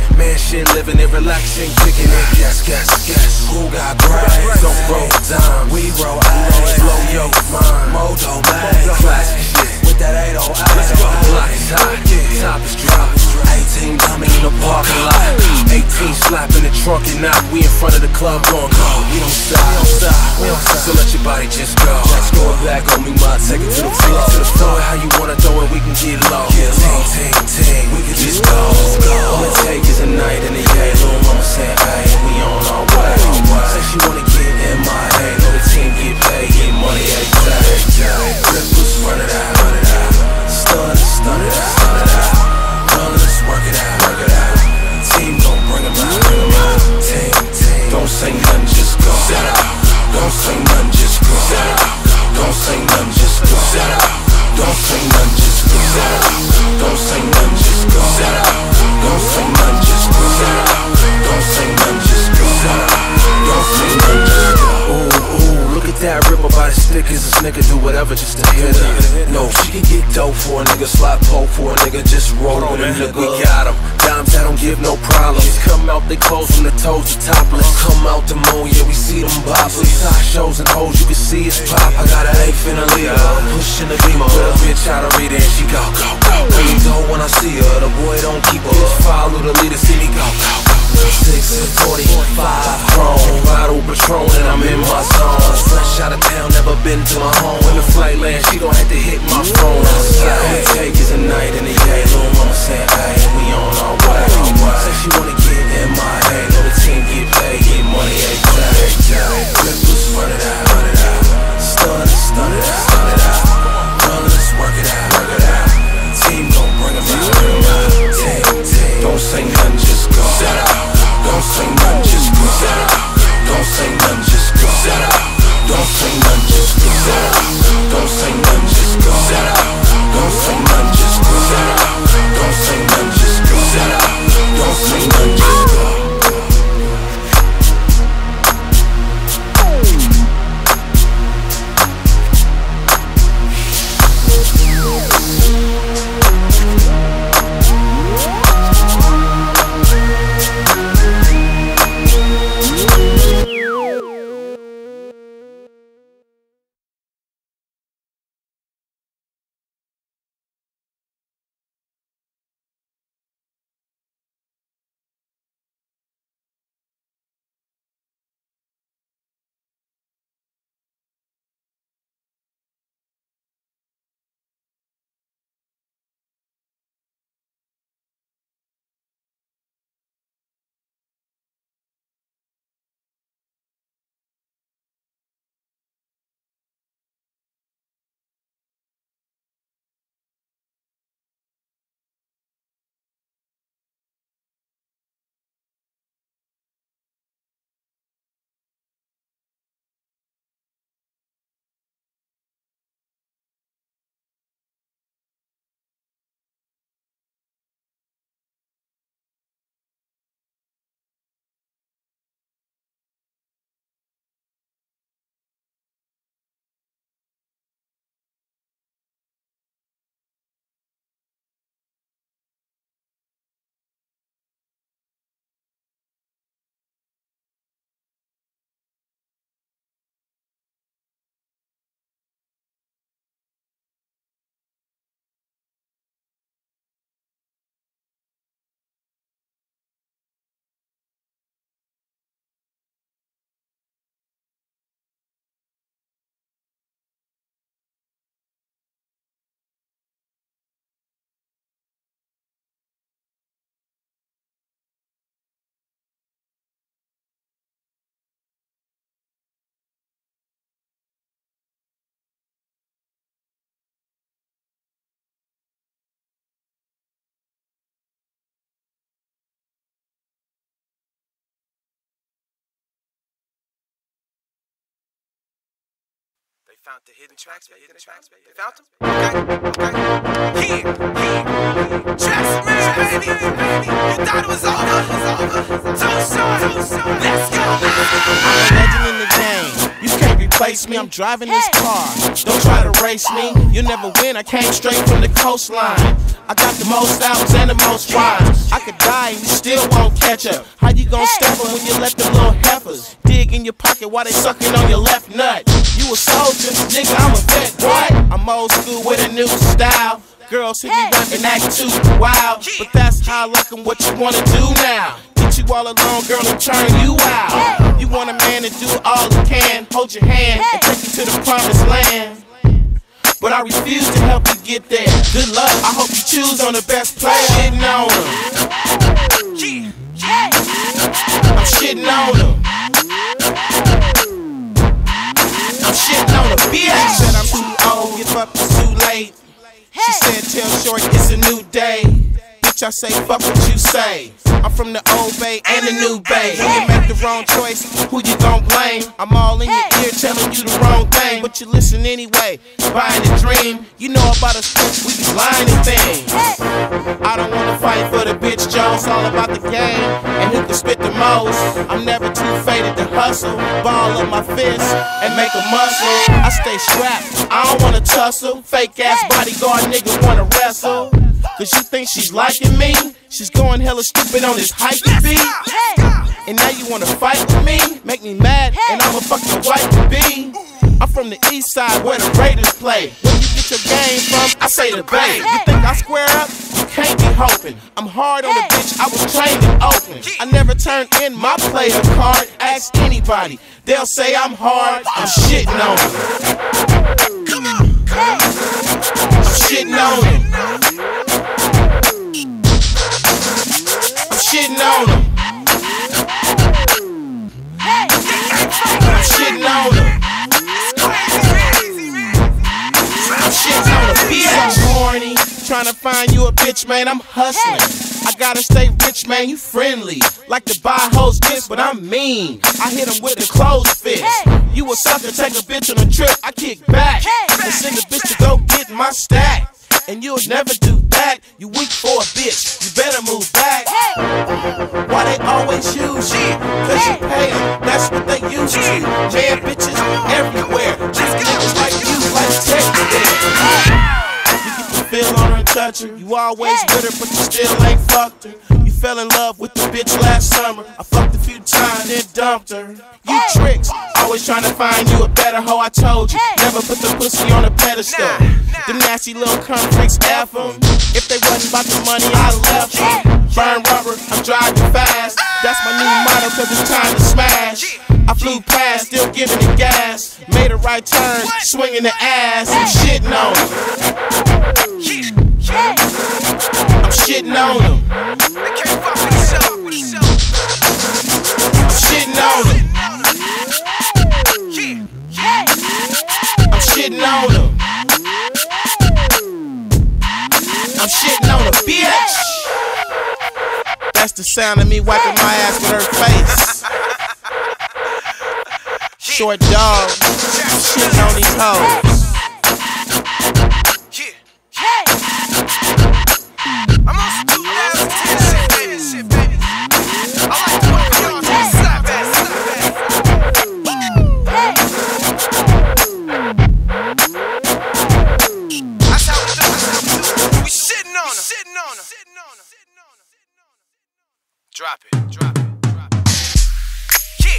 Man, shit living it, relaxing, kicking it. Guess, who got brains? Don't roll dime, we roll eyes. Blow your mind, Moto man. Classic shit, with that 808. Let's go. Block is hot, top is drop. 18 dummy in the parking lot. 18 slap in the trunk and out. We in front of the club going go. We don't stop, so let your body just go. Throw it back on me, ma, take it to the floor. Throw it how you wanna throw it, we can get low. Ting, we can just go. All it take is a night in the yay. Little mama said, hey, we on our way. Say she wanna get in my head. Know the team get paid, get money every day. Rippers, run it out. Stun it out. Run, let's work it out. Team gon' bring 'em out. Team, don't say nothing, just go. Don't say nothing, just go. Don't say nothing, just go. Don't say nothing, just go. Don't say nothing, just go. Don't say nothing, just go. Don't say nothing, just go. Don't say nothing, just go. Ooh, look at that ripper by the stickers. This nigga do whatever just to hit her. No, she can get dope for a nigga, slap poke for a nigga, just roll with a nigga. We got him. Dimes that don't give no problems. Come out they clothes from the toes to topless. Come out the moon, yeah, we see them boppers. Top shows and hoes, you can see it's pop. I got an eighth in a leader, pushing the beamer. With a bitch out of read and she go. Really dope when I see her, the boy don't keep her. Just follow the leader, see me go. 6 and 45 chrome, bottle Patron and I'm in my zone. Fresh out of town, never been to my home. When the flight lands, she gon' have to hit my phone. All it take is a night in the yay. Little mama said, hey, we on our way. Say she wanna get in my head. Know the team get paid, get money every day. Rippers, run it out. Stun it out. Run, let's work it out. Team gon' bring 'em out. Team, don't say nothing, just go. Don't say nothing, just go. Don't say nothing, just go. Don't say nothing, just go. Don't say nothing, just go. Don't say nothing, just go. Don't say nothing, just go. Don't say nothing, just go. They found the hidden tracks, baby. They found them? Okay. Yeah. Tracks, man, baby. You thought it was over. Too short. Let's go. Legend in the game. You can't be replace me. I'm driving this car, don't try to race me. You'll never win, I came straight from the coastline. I got the most albums and the most rhymes. I could die and you still won't catch up. How you gon' step up when you let them little heifers dig in your pocket while they sucking on your left nut? You a soldier, nigga, I'm a vet, boy. I'm old school with a new style. Girls hit me up and act too wild, but that's how I like them, what you wanna do now. Get you all alone, girl, and turn you out. You want a man to do all he can, hold your hand and take you to the promised land. But I refuse to help you get there. Good luck, I hope you choose on the best player. Shitting on him. I'm shitting on him. I'm shitting on a bitch. She said I'm too old, give up, it's too late. She said tell short it's a new day. Bitch, I say fuck what you say. I'm from the old bay and the new bay. When you make the wrong choice, who you gon' blame? I'm all in your ear telling you the wrong thing, but you listen anyway, buying a dream. You know about us bitch, we be lying and things. I don't wanna fight for the bitch, Joe. It's all about the game and who can spit the most. I'm never too faded to hustle, ball up my fist and make a muscle. I stay strapped, I don't wanna tussle. Fake ass bodyguard nigga wanna wrestle. Cause you think she's liking me? She's going hella stupid on this hiking beat. And now you wanna fight with me? Make me mad and I'ma fuck your wife to be. I'm from the east side where the Raiders play. Where you get your game from? I say the Bay. You think I square up? You can't be hoping. I'm hard on the bitch, I was trained in Oakland. I never turn in my player card. Ask anybody, they'll say I'm hard. I'm shitting on him. Come on. I'm shitting on him. I'm shitting on him. I'm shitting on him. I'm shitting on a bitch. I'm horny, trying to find you a bitch, man. I'm hustling. I gotta stay rich, man. You friendly, like to buy hoes gifts, but I'm mean. I hit them with a closed fist. You a sucker, take a bitch on a trip. I kick back and send a bitch to go get my stack. And you'll never do that. You weak for a bitch, you better move back. Why they always use you? Cause you pay them, that's what they used to. Man, bitches everywhere. Just niggas like you, like technically. You get the feel on her and touch her. You always with her, but you still ain't fucked her. You fell in love with the bitch last summer. I fucked a few times, then dumped her. You tricks, always trying to find you a better hoe. I told you, never put the pussy on a pedestal. Them nasty little conflicts, F them. If they wasn't about the money, I left them. Burn rubber, I'm driving fast. That's my new motto, cause it's time to smash. I flew past, still giving it gas. Made a right turn, swinging the ass. I'm shitting on him. I'm shitting on him. I'm shitting on him. I'm shitting on him. I'm shitting on a bitch. That's the sound of me wiping my ass with her face. Short dog, shitting on these hoes. I'm on some 2010 shit, baby. I like to welcome y'all to the slap ass. That's how we do it. We shitting on them. Drop it. Yeah.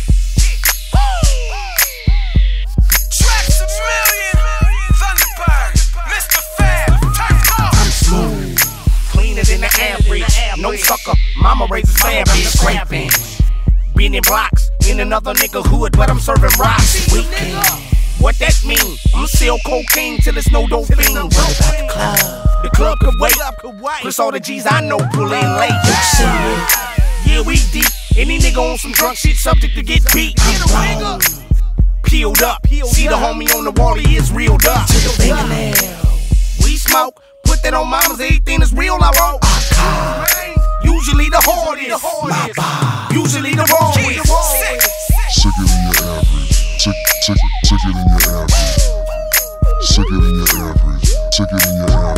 Tracks a million. Thunderbird. Mr. Fab. I'm smooth, cleaner than the average. No sucker, mama raises savage. Scraping, been in blocks in another nigga hood, but I'm serving rocks. Weekend, what that mean? I'm still cocaine till it's no dope fiend. What about the club? The club could wait. Plus all the G's I know pull in late. Yeah, we deep. Any nigga on some drunk shit subject to get beat. I'm gone, peeled up. See the homie on the wall, he is reeled up. To the fingernail. We smoke, put that on mamas, everything is real, I roll. Usually the hardest, my bar. Usually the rawest. Sicker than your average. Sicker than your average. Sicker than your average. Sicker than your average.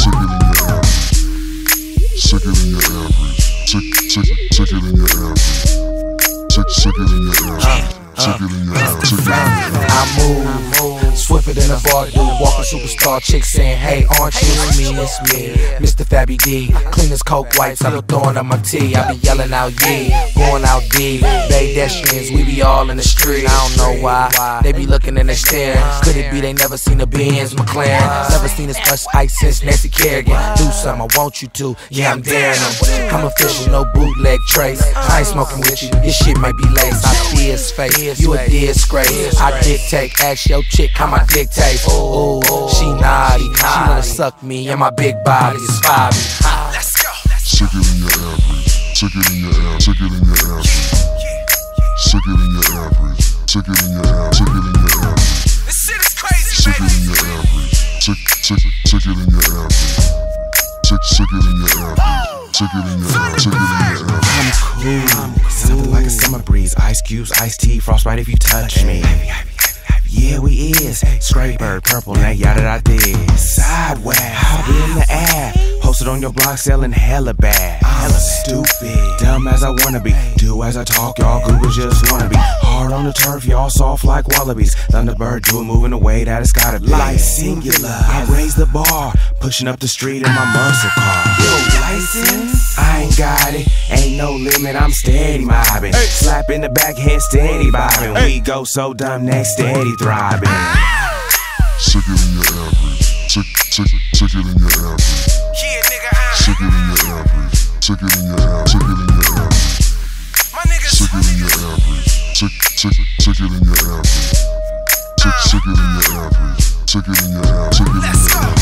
Sicker than your average. Sicker than your average. Sicker than your average. I move, swifter than a bar dude, walking superstar chick saying, hey, aren't you? It's me, Mr. Fabby D, clean as coke whites, I be throwing up my tea, I be yelling out, yeah, going out deep, pedestrians, we be all in the street, I don't know why, they be looking and they staring, could it be they never seen a Benz McLaren, never seen as much ice since Nancy Kerrigan, do something, I want you to, yeah, I'm daring them, I'm official, no bootleg trace, I ain't smoking with you, your shit might be lace, I see his face, you a disgrace, I dictate, ask your chick how my dick tastes, ooh, she naughty, she wanna suck me, and my big body is Bobby. Let's go. Sick it in your average, sick it in your average, sick it in your average, sick it in your average, sick it in your average, sick it in your average. This shit is crazy, sick it in your average, sick it in your average, sick it in your average, sick it in your average, sick it in your average. I'm cool, something like a summer breeze, ice cubes, iced tea, frostbite if you touch me. Yeah, we is straight bird, purple, now yada da this. Sideways, hop in the air, posted on your block, selling hella bad. Hella stupid, dumb as I wanna be, do as I talk, y'all Google just wanna be. Hard on the turf, y'all soft like wallabies. Thunderbird do it moving the way that it's gotta be. Like singular, I raise the bar, pushing up the street in my muscle car. Yo, license? I ain't got it, ain't no limit, I'm steady mobbing. Slap in the backhand, steady bobbing. We go so dumb next, steady thriving. Sick it in your average, sick it in your average. Yeah, nigga, Sick it in your average, sick it in your average, sick it in your average. my niggas. Sick it in your average, sick it in your average. Sick it in your average, sick it in your average, sick it in your average.